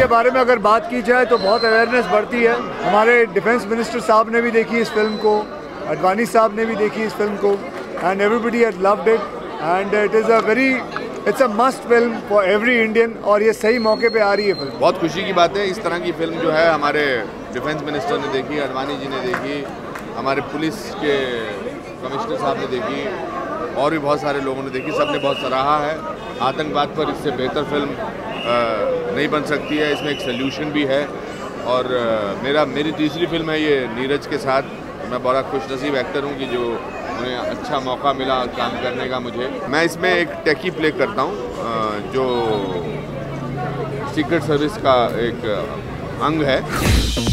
बारे में अगर बात की जाए तो बहुत अवेयरनेस बढ़ती है। हमारे डिफेंस मिनिस्टर साहब ने भी देखी इस फिल्म को, अडवाणी साहब ने भी देखी इस फिल्म को, and everybody had loved it and it's a must film for every Indian, और ये सही मौके पे आ रही है फिल्म। बहुत खुशी की बात है, इस तरह की फिल्म जो है हमारे डिफेंस मिनिस्टर ने देखी, अडवाणी जी ने देखी, हमारे पुलिस के कमिश्नर साहब ने देखी, और भी बहुत सारे लोगों ने देखी, सबने बहुत सराहा है। आतंकवाद पर इससे बेहतर फिल्म नहीं बन सकती है, इसमें एक सल्यूशन भी है। और मेरी तीसरी फिल्म है ये नीरज के साथ। मैं बड़ा खुशनसीब एक्टर हूँ कि जो उन्हें अच्छा मौका मिला काम करने का मुझे। मैं इसमें एक टेकी प्ले करता हूँ जो सीक्रेट सर्विस का एक अंग है।